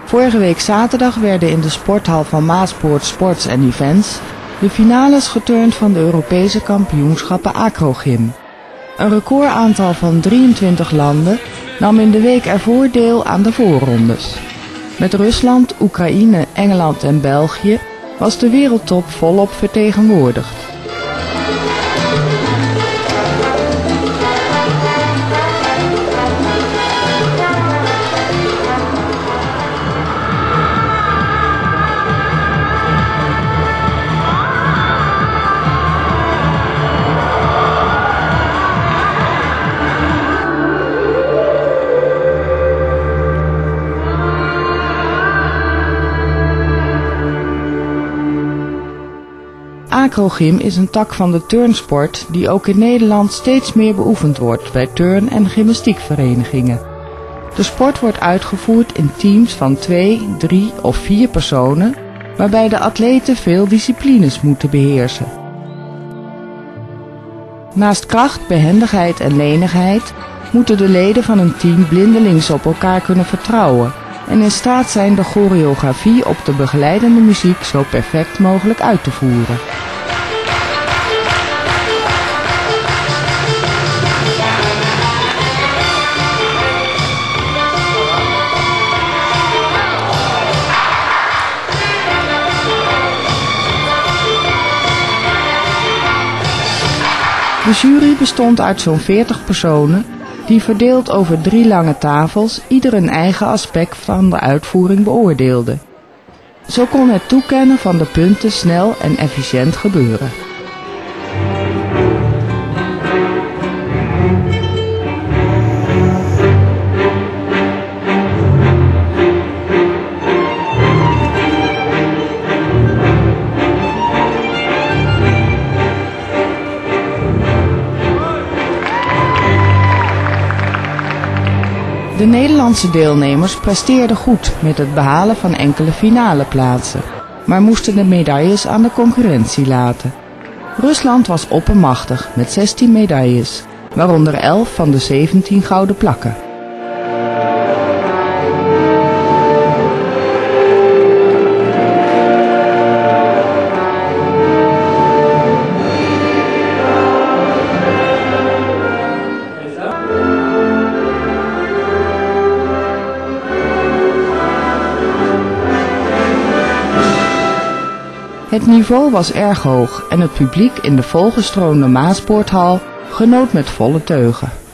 Vorige week zaterdag werden in de sporthal van Maaspoort Sports & Events de finales geturnd van de Europese kampioenschappen acrogym. Een recordaantal van 23 landen nam in de week ervoor deel aan de voorrondes. Met Rusland, Oekraïne, Engeland en België was de wereldtop volop vertegenwoordigd. Acrogym is een tak van de turnsport die ook in Nederland steeds meer beoefend wordt bij turn- en gymnastiekverenigingen. De sport wordt uitgevoerd in teams van 2, 3 of 4 personen, waarbij de atleten veel disciplines moeten beheersen. Naast kracht, behendigheid en lenigheid moeten de leden van een team blindelings op elkaar kunnen vertrouwen en in staat zijn de choreografie op de begeleidende muziek zo perfect mogelijk uit te voeren. De jury bestond uit zo'n 40 personen die verdeeld over 3 lange tafels ieder een eigen aspect van de uitvoering beoordeelden. Zo kon het toekennen van de punten snel en efficiënt gebeuren. De Nederlandse deelnemers presteerden goed met het behalen van enkele finaleplaatsen, maar moesten de medailles aan de concurrentie laten. Rusland was oppermachtig met 16 medailles, waaronder 11 van de 17 gouden plakken. Het niveau was erg hoog en het publiek in de volgestroomde Maaspoorthal genoot met volle teugen.